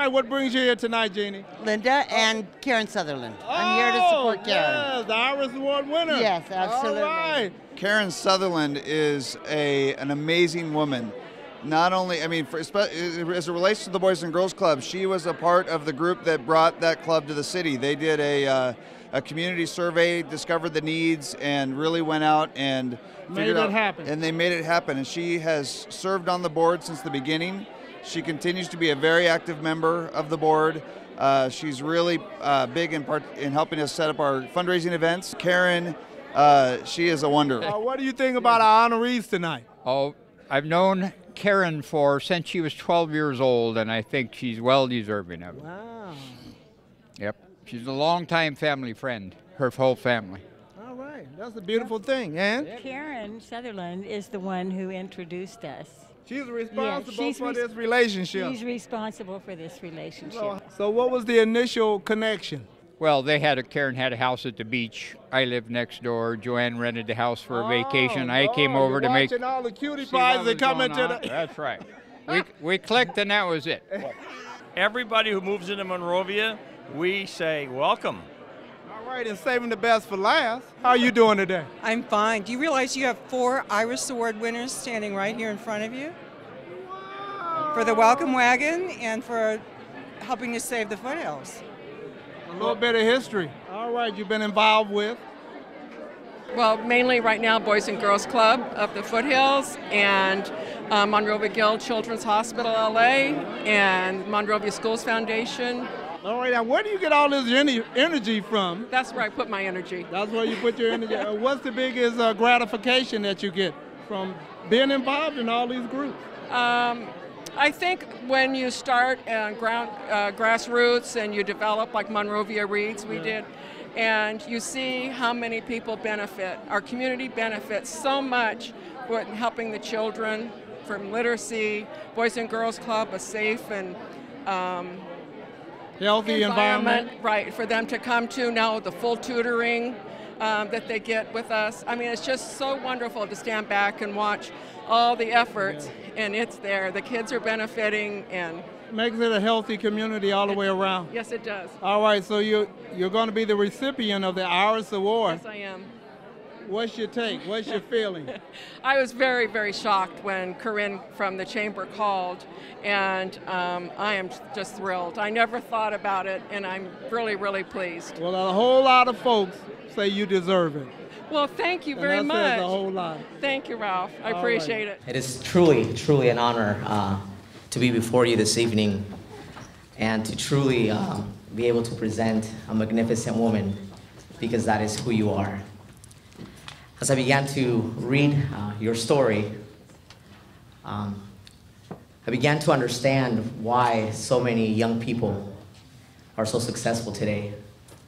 right, what brings you here tonight, Jeannie? Linda and Karen Sutherland. I'm here to support Karen. Yes, the Iris Award winner. Yes, absolutely. All right. Karen Sutherland is an amazing woman. Not only, I mean, as it relates to the Boys and Girls Club, she was a part of the group that brought that club to the city. They did a community survey, discovered the needs, and really went out and Made it happen. And they made it happen. And she has served on the board since the beginning. She continues to be a very active member of the board. She's really big in helping us set up our fundraising events. Karen, she is a wonder. What do you think about our honorees tonight? Oh, I've known Karen since she was 12 years old, and I think she's well deserving of it. Wow. Yep. She's a longtime family friend, her whole family. All right. That's a beautiful thing. And Karen Sutherland is the one who introduced us. she's responsible for she's this relationship. She's responsible for this relationship. So what was the initial connection? Well, Karen had a house at the beach. I lived next door. Joanne rented the house for a vacation. I came over to make. Watching all the cutie see pies what that was come going into on. the. That's right. We clicked, and that was it. Everybody who moves into Monrovia, we say welcome. All right, and saving the best for last. How are you doing today? I'm fine. Do you realize you have 4 Iris Award winners standing right here in front of you? For the welcome wagon and for helping to save the foothills. A little bit of history. All right, you've been involved with. Well, mainly right now, Boys and Girls Club of the Foothills and Monrovia Guild Children's Hospital LA and Monrovia Schools Foundation. All right, now where do you get all this energy from? That's where I put my energy. That's where you put your energy. What's the biggest gratification that you get from being involved in all these groups? I think when you start grassroots and you develop like Monrovia Reads, we did, and you see how many people benefit. Our community benefits so much with helping the children from literacy, Boys and Girls Club, a safe and healthy environment. Right, for them to come to now, the full tutoring that they get with us. I mean, it's just so wonderful to stand back and watch all the efforts, and it's there. The kids are benefiting, and makes it a healthy community all the way around. Yes, it does. All right, so you're going to be the recipient of the Iris Award. Yes, I am. What's your take? What's your feeling? I was very, very shocked when Corinne from the Chamber called, and I am just thrilled. I never thought about it, and I'm really, really pleased. Well, a whole lot of folks say you deserve it. Well, thank you very much. That says a whole lot. Thank you, Ralph. I appreciate it. It is truly, truly an honor to be before you this evening and to truly be able to present a magnificent woman, because that is who you are. As I began to read your story, I began to understand why so many young people are so successful today.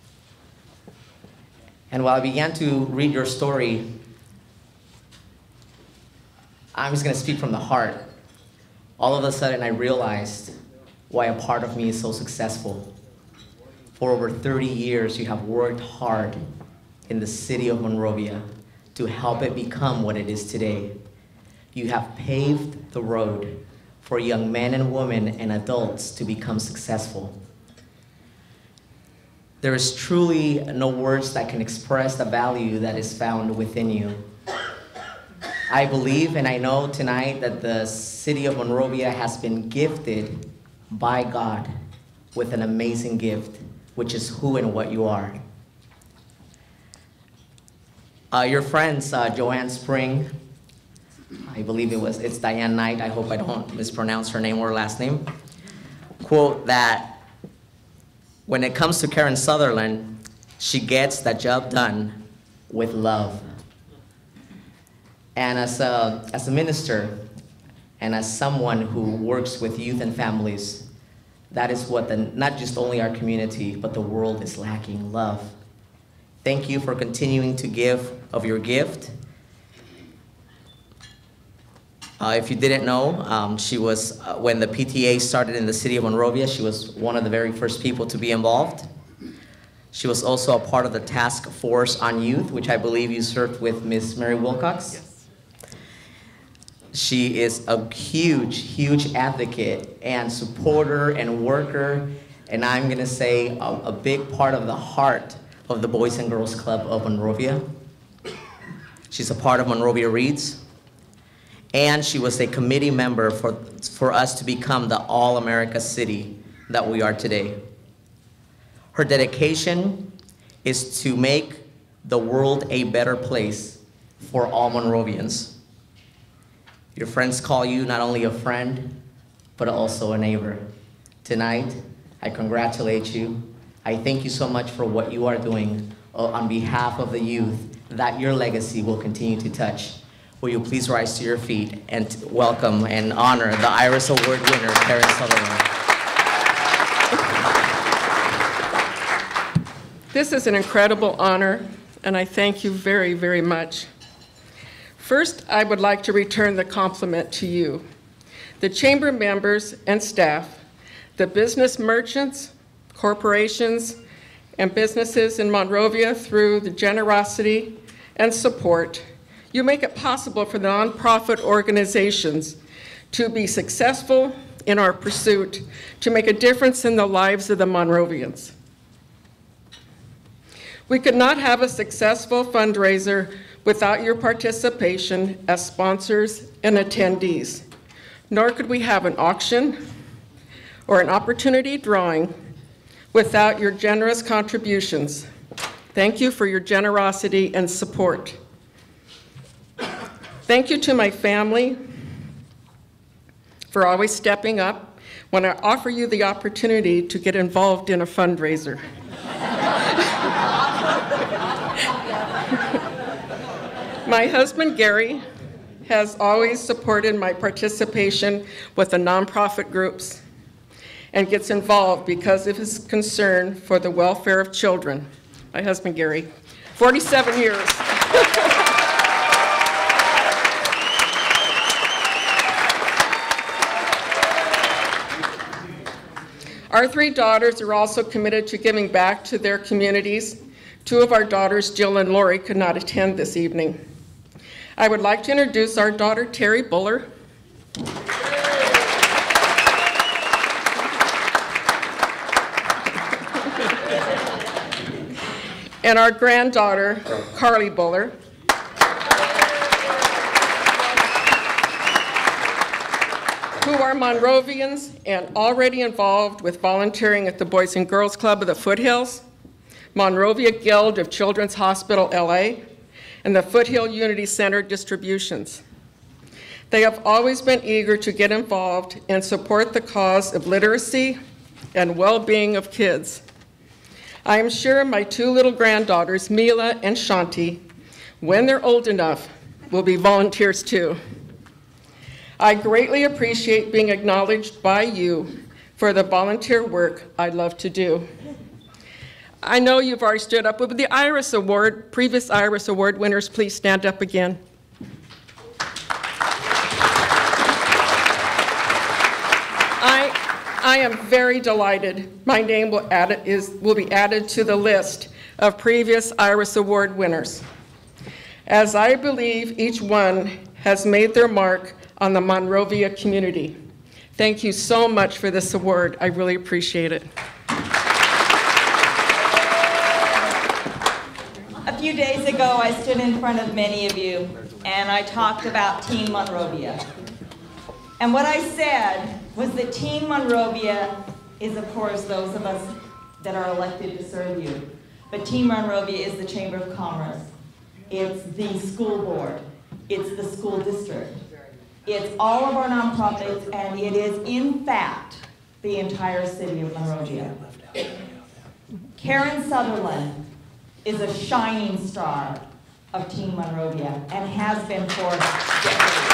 And while I began to read your story, I'm just going to speak from the heart. All of a sudden, I realized why a part of me is so successful. For over 30 years, you have worked hard in the city of Monrovia to help it become what it is today. You have paved the road for young men and women and adults to become successful. There is truly no words that can express the value that is found within you. I believe and I know tonight that the city of Monrovia has been gifted by God with an amazing gift, which is who and what you are. Your friends, Joanne Spring, I believe it's Diane Knight, I hope I don't mispronounce her name or last name, quote that when it comes to Karen Sutherland, she gets the job done with love. And as a minister and as someone who works with youth and families, that is what not just only our community, but the world is lacking, love. Thank you for continuing to give of your gift. If you didn't know, she was, when the PTA started in the city of Monrovia, she was one of the very first people to be involved. She was also a part of the task force on youth, which I believe you served with Ms. Mary Wilcox. Yes. She is a huge, huge advocate and supporter and worker, and I'm going to say a big part of the heart of the Boys and Girls Club of Monrovia. She's a part of Monrovia Reads, and she was a committee member for us to become the All-America City that we are today. Her dedication is to make the world a better place for all Monrovians. Your friends call you not only a friend, but also a neighbor. Tonight, I congratulate you. I thank you so much for what you are doing on behalf of the youth, that your legacy will continue to touch. Will you please rise to your feet and welcome and honor the Iris Award winner, Karen Sutherland. This is an incredible honor, and I thank you very, very much. First, I would like to return the compliment to you, the chamber members and staff, the business merchants, corporations, and businesses in Monrovia. Through the generosity and support, you make it possible for the nonprofit organizations to be successful in our pursuit to make a difference in the lives of the Monrovians. We could not have a successful fundraiser without your participation as sponsors and attendees, nor could we have an auction or an opportunity drawing without your generous contributions. Thank you for your generosity and support. Thank you to my family for always stepping up when I offer you the opportunity to get involved in a fundraiser. My husband, Gary, has always supported my participation with the nonprofit groups and gets involved because of his concern for the welfare of children. My husband, Gary, 47 years. Our 3 daughters are also committed to giving back to their communities. 2 of our daughters, Jill and Lori, could not attend this evening. I would like to introduce our daughter, Terry Buller. And our granddaughter, Carly Buller. Who are Monrovians and already involved with volunteering at the Boys and Girls Club of the Foothills, Monrovia Guild of Children's Hospital, LA, and the Foothill Unity Center distributions. They have always been eager to get involved and support the cause of literacy and well-being of kids. I am sure my 2 little granddaughters, Mila and Shanti, when they're old enough, will be volunteers too. I greatly appreciate being acknowledged by you for the volunteer work I love to do. I know you've already stood up, but with the Iris Award, previous Iris Award winners, please stand up again. I am very delighted my name will be added to the list of previous Iris Award winners, as I believe each one has made their mark on the Monrovia community. Thank you so much for this award. I really appreciate it. A few days ago, I stood in front of many of you, and I talked about Team Monrovia. And what I said was that Team Monrovia is, of course, those of us that are elected to serve you. But Team Monrovia is the Chamber of Commerce. It's the school board. It's the school district. It's all of our nonprofits, and it is, in fact, the entire city of Monrovia. Karen Sutherland is a shining star of Team Monrovia and has been for decades.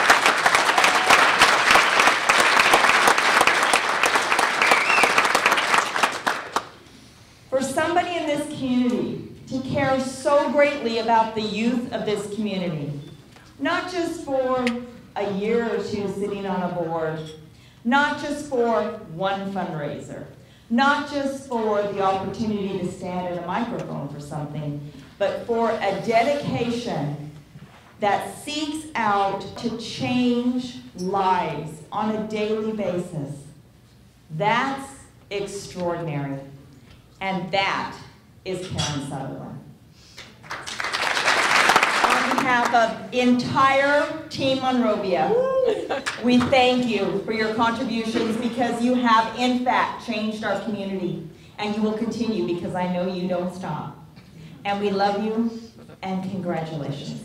For somebody in this community to care so greatly about the youth of this community, not just for a year or 2 sitting on a board, not just for one fundraiser, not just for the opportunity to stand at a microphone for something, but for a dedication that seeks out to change lives on a daily basis. That's extraordinary. And that is Karen Sutherland. On behalf of entire Team Monrovia, we thank you for your contributions because you have, in fact, changed our community. And you will continue because I know you don't stop. And we love you, and congratulations.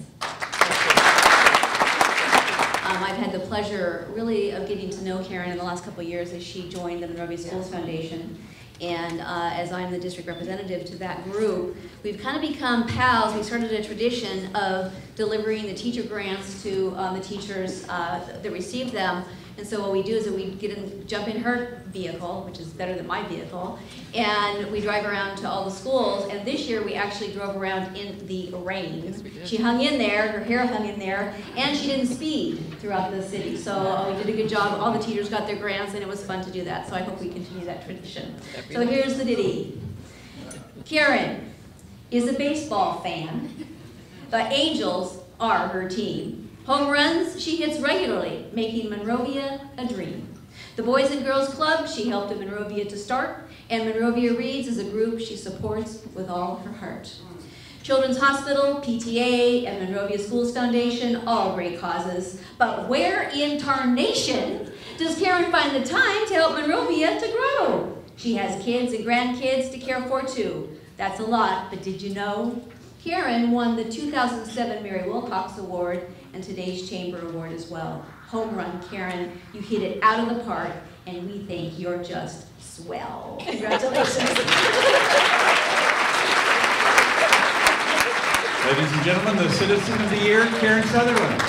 I've had the pleasure, really, of getting to know Karen in the last couple of years as she joined the Monrovia Schools Foundation. And as I'm the district representative to that group, we've kind of become pals. We started a tradition of delivering the teacher grants to the teachers that received them. And so what we do is that we jump in her vehicle, which is better than my vehicle, and we drive around to all the schools. And this year we actually drove around in the rain. Yes, she hung in there, her hair hung in there, and she didn't speed throughout the city. So we did a good job. All the teachers got their grants, and it was fun to do that. So I hope we continue that tradition. So here's the ditty. Karen is a baseball fan. The Angels are her team. Home runs she hits regularly, making Monrovia a dream. The Boys and Girls Club she helped in Monrovia to start, and Monrovia Reads is a group she supports with all her heart. Children's Hospital, PTA, and Monrovia Schools Foundation, all great causes. But where in tarnation does Karen find the time to help Monrovia to grow? She has kids and grandkids to care for too. That's a lot, but did you know? Karen won the 2007 Mary Wilcox Award and today's Chamber Award as well. Home run, Karen. You hit it out of the park, and we think you're just swell. Congratulations. Ladies and gentlemen, the Citizen of the Year, Karen Sutherland.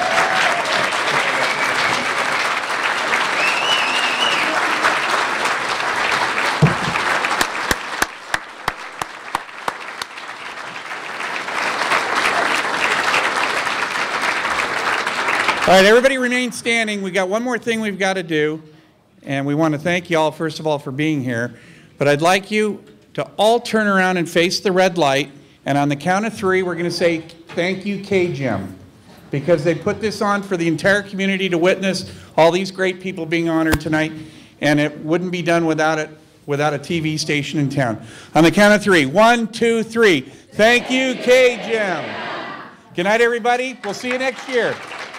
All right, everybody remain standing. We got one more thing we've got to do, and we want to thank you all, first of all, for being here. But I'd like you to all turn around and face the red light, and on the count of 3, we're going to say thank you, KGEM, because they put this on for the entire community to witness all these great people being honored tonight, and it wouldn't be done without a TV station in town. On the count of 3, 1, 2, 3. Thank you, KGEM. Good night, everybody. We'll see you next year.